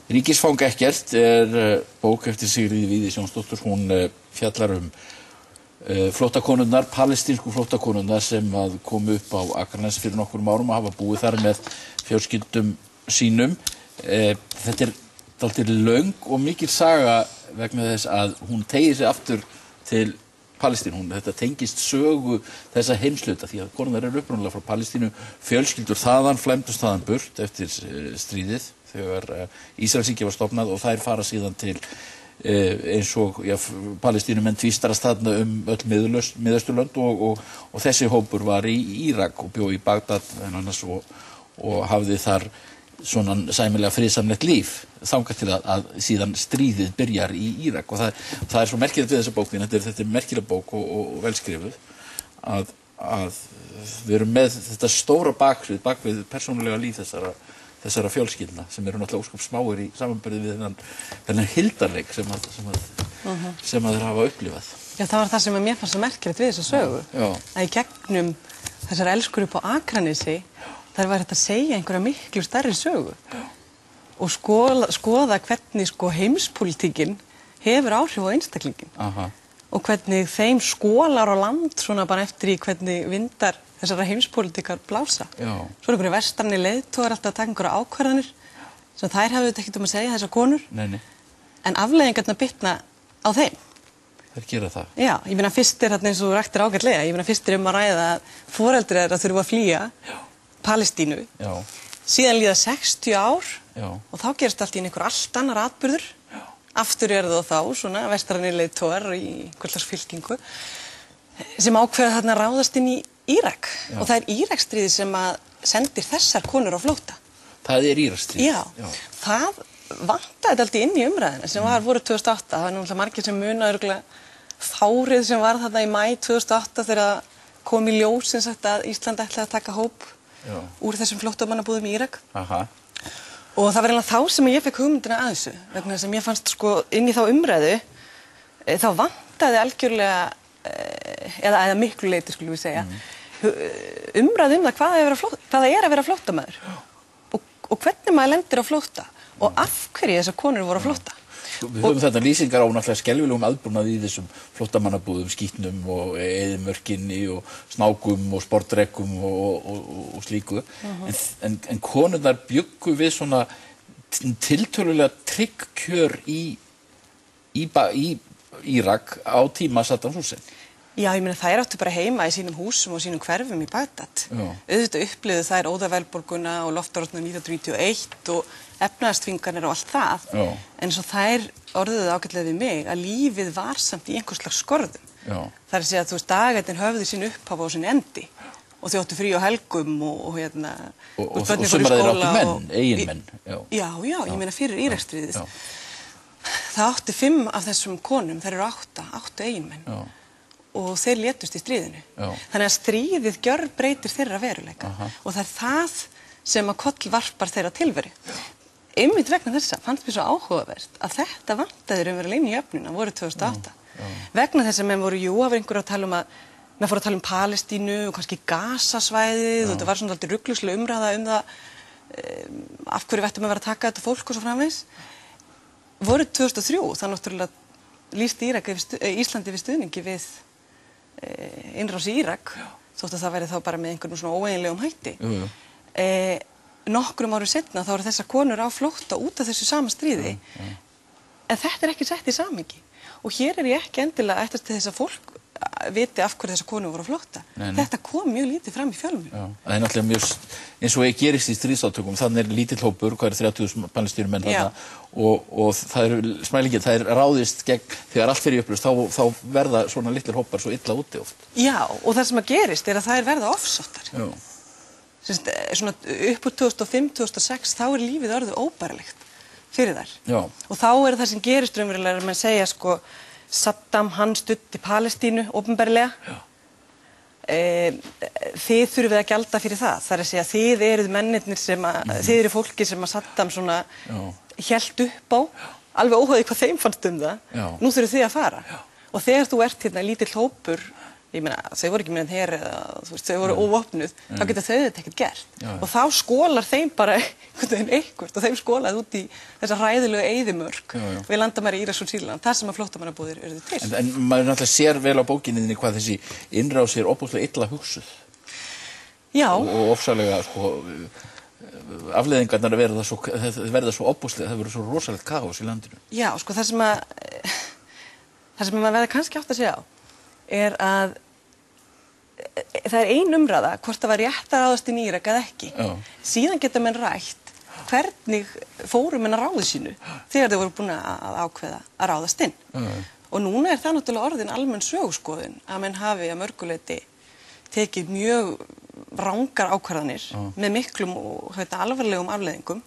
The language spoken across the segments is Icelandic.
Ríkisfang ekkert bók eftir Sigríði Víðis Jónsdóttur. Hún fjallar flóttakonurnar, palestínsku flóttakonurnar sem að komu upp á Akranes fyrir nokkrum árum og hafa búið þar með fjölskyldum sínum. Þetta dálítið löng og mikil saga vegna þess að hún teygir sig aftur til Palestínu. Þetta tengist sögu þessa heimshluta því að konurnar upprunalega frá Palestínu, fjölskyldur þaðan flæmdust þaðan burt eftir stríðið þegar Ísraelsríki var stofnað og þær fara síðan til eins og Palestínumenn tvístarast þarna öll Miðausturlönd og þessi hópur var í Írak og bjó í Bagdad annars og hafði þar svona sæmilega friðsamlegt líf þangað til að síðan stríðið byrjar í Írak og það er svo merkilegt við þessa bók þetta er merkileg bók og velskrifuð að við erum með þetta stóra bakvið persónulega líf þessara fjölskyldna sem eru náttúrulega ósköp smáir í samanburði við þennan hildarleik sem þeir hafa upplifað. Já, það var það sem mér fannst svo merkilegt við þessa sögu. Að í gegnum þessar elskur upp á Akranesi þar var þetta að segja einhverja miklu stærri sögu og skoða hvernig heimspólitíkin hefur áhrif á einstaklingin og hvernig þeim skólar á land svona bara eftir í hvernig vindar þessara heimspólitíkar blása. Svo einhverju vestræni leiðtogar alltaf að taka einhverja ákvarðanir sem þær hafðu ekkert að segja þessar konur. Nei. En afleiðingarnar bitna á þeim. Þær gera það. Já, ég meina fyrst þarna eins og raktir ágætlega, ég meina fyrst að ræða að foreldrar þeirra þurfa að flýja Palestínu. Síðan líða 60 ár og þá gerist allt í einhver allt annar atburður. Aftur það þá svona vestræni leiðtogar í einhverjars fylkingu sem ákveða þarna að ráðast inn í Írak og það er Íraksstríðið sem að sendir þessar konur á flótta. Það er Íraksstríðið? Já, það vantaði alltaf inn í umræðina sem voru 2008. Það var náttúrulega margir sem muna fárið sem var þarna í maí 2008 þegar kom í ljós sem sagt að Ísland ætlaði að taka hóp úr þessum flóttamannabúðum í Írak. Og það var eiginlega þá sem ég fekk hugmyndina að þessu vegna þess að mér fannst inn í þá umræðu þá vantaði algjörlega eða miklu leyti skulum við segja umræðu það hvað það er að vera flóttamaður og hvernig maður lendir á flótta og af hverju þessar konur voru á flótta. Við höfum þetta lýsingar á náttúrulega skelfilegum aðbúnað í þessum flóttamannabúðum, skítnum og eyðimörkinni og snákum og sportdrekkum og slíku. En konurnar bjuggu við svona tiltölulega trygg kjör í Írak á tíma Saddam Hussein. Já, ég meina þær áttu bara heima í sínum húsum og sínum hverfum í Bagdad. Auðvitað upplifðu þær óðaverðbólguna og loftárásina 1991 og efnahagsþvinganir og allt það. En svo þær orðuðu ágætlega við mig að lífið var samt í einhvers slags skorðum. Það er að segja að dagarnir höfðu sín upphafa og sín endi og þau áttu frí á helgum og sumar þeir áttu menn, eiginmenn. Já, ég meina fyrir Íraksstríðið. Það áttu 5 af þessum konum, þær eru 8 eiginmenn. Og þeir létust í stríðinu. Þannig að stríðið gjörbreytir þeirra veruleika og það er það sem að kollvarpar þeirra tilveru. Einmitt vegna þessa fannst mér svo áhugavert að þetta vantaði raunverulega inn í jöfnuna voru 2008. Vegna þess að menn voru var einhver að tala um að menn fóru að tala um Palestínu og kannski Gazasvæðið og þetta var svona alltaf ruggluslega umræða það af hverju ættum að vera að taka þetta fólk og svo framvegis. Voru 2003 það náttúrulega lýsti Íslandi við stuðningi við innrás í Írak þótt að það væri þá bara með einhvern svona óeiginlegum hætti. Nokkrum árum seinna þá eru þessar konur á flótta út af þessu sama stríði en þetta er ekki sett í samhengi og hér er ég ekki endilega ætlast til þess að fólk viti af hverju þessar konur voru á flótta. Þetta kom mjög lítið fram í fjölmiðlum. Það er náttúrulega mjög eins og gerist í stríðsátökum, þannig er lítill hópur, hvað er 30.000 palestínumenn þarna og það er smælingin, það er ráðist gegn, þegar allt fyrir upplöst, þá verða svona litlir hópar svo illa úti oft. Já, og það sem að gerist er að það verða ofsóttar. Svona upp úr 2005-2006, þá er lífið orðið óbærilegt fyrir þær. Og þá er það sem gerist raunverulega að menn segja Saddam, hann studdi Palestínu opinberlega. Þið þurfið að gjalda fyrir það. Það er að segja þið eruð mennirnir þið eru fólki sem að Saddam svona hélt upp á, alveg óháð hvað þeim fannst það. Nú þurfið þið að fara. Og þegar þú ert hérna lítill hópur, ég meina, þau voru ekki með þau voru óvopnuð, þá geta þau þetta ekkert gert. Og þá skólar þeim bara eitthvað og þeim skolaði út í þessa hræðilegu eyðimörk við landamæri Íraks og Sýrlands, þar sem að flóttamannabúðir urðu til. En maður náttúrulega sér vel á bókinni hvað þessi innrás ofboðslega illa hugsuð. Já. Og ofsalega, afleiðingarnar verða svo ofboðslega, það verður svo rosalegt kaos í landinu. Já, það sem maður verður kannski átt að segja á að það ein umræða hvort það var rétt að ráðast inn í Írak eða ekki. Síðan geta menn rætt hvernig fóru menn að ráði sínu þegar þeir voru búin að ákveða að ráðast inn. Og núna það náttúrulega orðin almenn söguskoðun að menn hafi að mörguleyti tekið mjög rangar ákvarðanir með miklum og alvarlegum afleiðingum.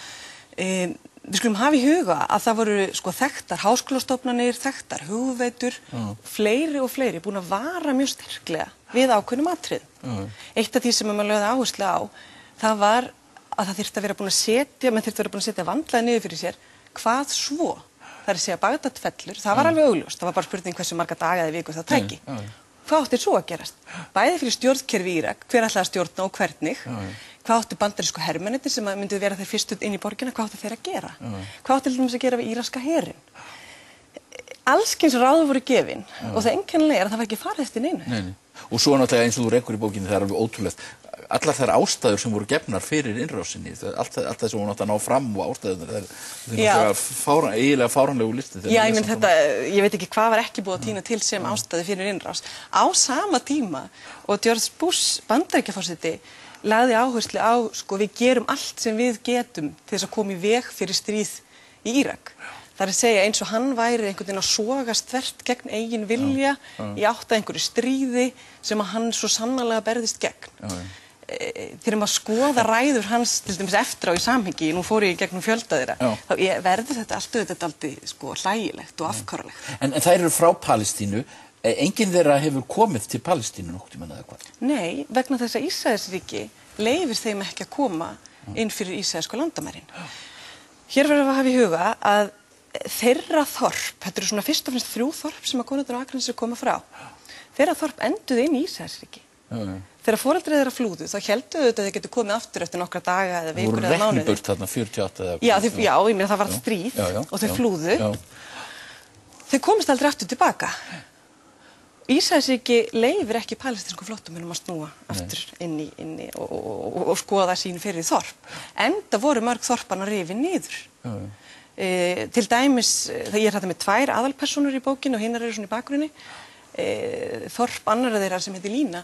Við skulum hafa í huga að það voru þekktar háskólastofnanir, þekktar hugveitur, fleiri og fleiri búin að vara mjög sterklega við ákveðnum atriðum. Eitt af því sem maður lögði áherslu á, það var að það þyrfti að vera búin að setja vandlega niður fyrir sér hvað svo. Það er að segja Bagdad-fellur, það var alveg augljóst, það var bara spurning hversu marga daga eða vikur það tæki. Hvað átti svo að gerast? Bæði fyrir stjórnkerfi Írak, hver ætlaði að stjórna og hvernig, hvað átti bandarísku hermennirnir sem myndu vera þeir fyrstu inn í borgina, hvað átti þeir að gera? Hvað átti til dæmis að gera við íraska herinn? Allskyns ráður voru gefin og það einkennilega að það var ekki farið eftir neinu. Nei. Og svo náttúrulega eins og þú rekur í bókinni, það alveg ótrúlegt. Allar þær ástæður sem voru gefnar fyrir innrásinni, allt það sem hún átti að ná fram og ástæðunar, það er eiginlega fáránlegu listi. Já, ég veit ekki hvað var ekki búið að tína til sem ástæði fyrir innrás. Á sama tíma og George Bush Bandaríkjaforseti lagði áherslu á, við gerum allt sem við getum til þess að koma í veg fyrir stríð í Írak. Það er að segja eins og hann væri einhvern veginn að sogast þvert gegn eigin vilja í átt að einhverju stríði sem að hann svo sannarlega berðist gegn. Þegar maður skoða ræður hans til dæmis eftir á í samhengi, nú fór ég í gegnum fjölda þeirra, þá verður þetta allt auðvitað hlægilegt og afkáralegt. En þær eru frá Palestínu, enginn þeirra hefur komið til Palestínu nokkuð tímann eða hvað? Nei, vegna þess að Ísraelsríki leyfir þeim ekki að koma inn fyrir ísraelsku landamærin. Hér verður að hafa í huga að þeirra þorp, þetta eru fyrst og fremst 3 þorp sem að konurnar á Akranesi koma frá, þeirra þorp enduðu inn í Ísraelsríki. Þegar foreldrar þeirra flúðu, þá héldu þau að þeir getur komið aftur eftir nokkra daga eða vikur eða mánuði. Voru rekniburt þarna 48 eða... Já, ég meina það var stríð og þau flúðu. Þau komist aldrei aftur tilbaka. Ísraelsríki leyfir ekki palestínskum flóttamönnum að snúa aftur inn í og skoða sín fyrir þorp. Enda voru mörg þorpanna rifin niður. Til dæmis, ég þetta með 2 aðalpersónur í bókinu og hinnar eru svona í bakgrunni. Þorp annarra þeirra sem heitir Lína,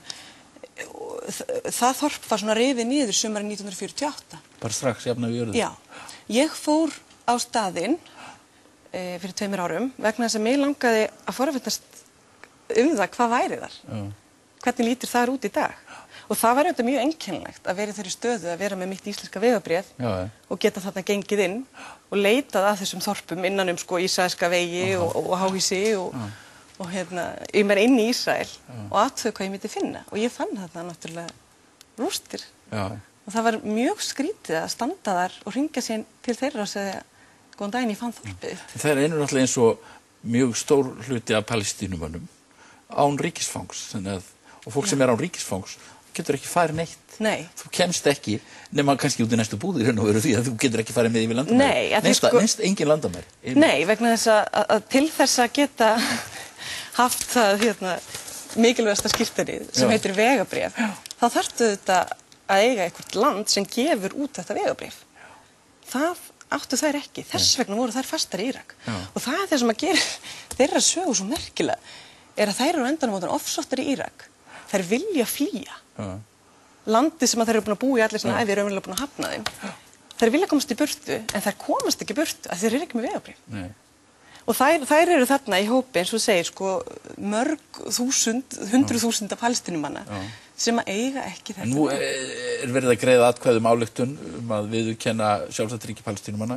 það þorp var svona rifið niður sumarið 1948. Bara strax jafna við jörðu? Já. Ég fór á staðinn fyrir 2 árum vegna þess að mig langaði að forvitnast það hvað væri þar. Hvernig lítur það út í dag? Og það var auðvitað mjög einkennilegt að vera í þeirri stöðu að vera með mitt íslenska vegabréf og geta þarna gengið inn og leitað að þessum þorpum innan ísraelska vegi og háhýsi og ég meira inn í Ísrael og athugað hvað ég myndi finna. Og ég fann þarna náttúrulega rústir. Og það var mjög skrítið að standa þar og hringja sér til þeirra og segja góðan daginn, ég fann þorpið. Það er náttúrulega eins og mjög stór hluti af palestínumönnum án ríkisfangs, og fólk sem án ríkisfangs getur ekki farið neitt. Nei. Þú kemst ekki, nema kannski út í næstu búðir og því að þú getur ekki farið með yfir landamæri. Nei, Neist engin landamæri. Nei, vegna þess að til þess að geta haft það mikilvægasta skírteinið sem heitir vegabréf, þá þarftu þetta að eiga eitthvað land sem gefur út þetta vegabréf. Það áttu þær ekki. Þess vegna voru þær fastar í Írak. Og það er það sem að gera þeirra sögu svo merkilega, er að þær eru endanum á ofsóttar í Írak. Þær vilja flýja. Landið sem þær eru búin að búa í allir sinna ævi er raunverulega búin að hafna þeim. Þær vilja komast í burtu, en þær komast ekki í burtu, af því þær eru ekki með vegabréf. Nei. Og þær eru þarna í hópi, eins og þú segir, mörg þúsund, 100.000 palestínumanna sem að eiga ekki þetta. Nú verið að greiða atkvæði ályktun að viðurkenna sjálfstætt ríki palestínumanna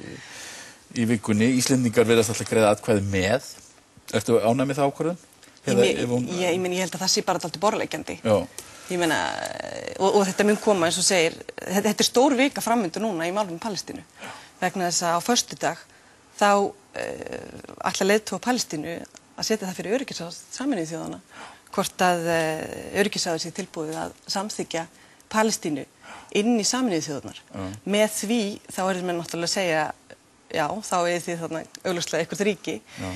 í vikunni. Íslendingar virðast alltaf greiða atkvæði með. Ertu ánægð með það ákvörðun? Ég held að það sé bara dálítið borðleggjandi. Ég meina, og þetta mun koma, eins og segir, þetta er stór vika framundur núna í málum Palestínu. Vegna þess að á föstudag þá ætla leiðtogar Palestínu að setja það fyrir öryggisráð Sameinuðu þjóðanna hvort að öryggisráðið sé tilbúið að samþykkja Palestínu inn í Sameinuðu þjóðirnar. Með því þá þeir menn náttúrulega að segja já, þá þið þarna augljóslega eitthvað ríki.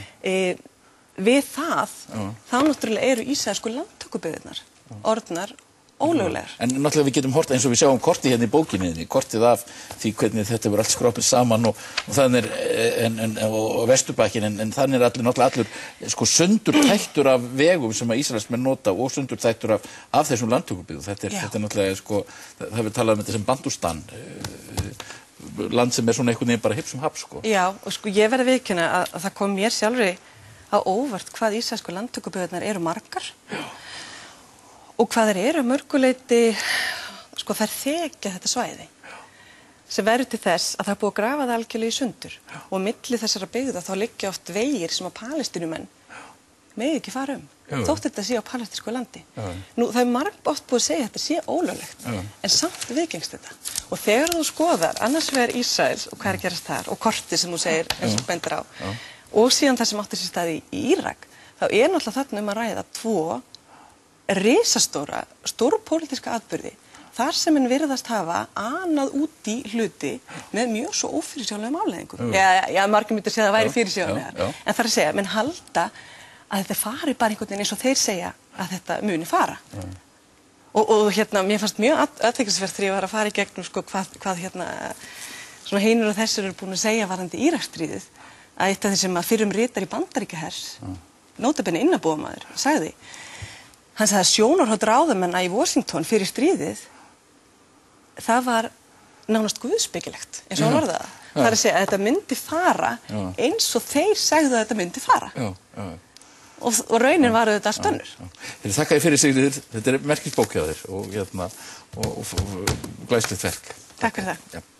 Við það, þá náttúrulega eru ísraelsku landtökubyggðirnar orðnar ólöglegar. En náttúrulega við getum hort eins og við sjáum kortið hérna í bókinni, kortið af því hvernig þetta verður allt skroppið saman og þannig og Vesturbakkin, en þannig náttúrulega allur sko sundurtættur af vegum sem að Ísraelsmenn nota og sundurtættur af þessum landtökubyggðum. Þetta er náttúrulega sko, það hefur talað þetta sem Bandustan, land sem svona einhvern veginn bara hipp sem happ sko. Já, og sko ég verði viðurkenna að það kom mér sjálfri á óvart hvað ísraelsku landtökubyggðirnar eru margar. Og hvað þeir eru mörguleyti, sko þær þekja þetta svæði sem verður til þess að það er búið að grafa það algjörlega í sundur og milli þessara byggða þá liggja oft vegir sem að Palestínumenn megi ekki fara þótt þetta sé á palestínsku landi. Nú það er margoft búið að segja að þetta sé ólöglegt en samt viðgengst þetta og þegar þú skoðar annars vegar Ísraels og hvað er að gerast þar og kortið sem þú segir eins og bendir á og síðan það sem átti sér stað í Írak þá er náttúrulega þarna að ræða tvo risastóra, stórpólitíska atburði þar sem en virðast hafa anað út í hluti með mjög svo ófyrirsjáanlegum afleiðingum. Já, margir myndu segja að það væri fyrirsjáanlegar. En það er að segja, menn halda að þetta fari bara einhvern veginn eins og þeir segja að þetta muni fara. Og hérna, mér fannst mjög athyglisvert þegar ég var að fara í gegnum sko hvað hérna svona hinir og þessir eru búin að segja varðandi Íraksstríðið að eitt af því sem að fyrrum ritari Bandaríkjahers, nótabenni innabúðamaður, sagði hann sagði að sjónarhorn ráðamenn í Washington fyrir stríðið, það var nánast guðspekilegt, eins og hann orðaði það. Það er að segja að þetta myndi fara eins og þeir sagðu að þetta myndi fara. Og raunin var auðvitað allt önnur. Þakka þér fyrir Sigríður, þetta er merkilegt bók hjá þér og glæsilegt verk. Takk fyrir það.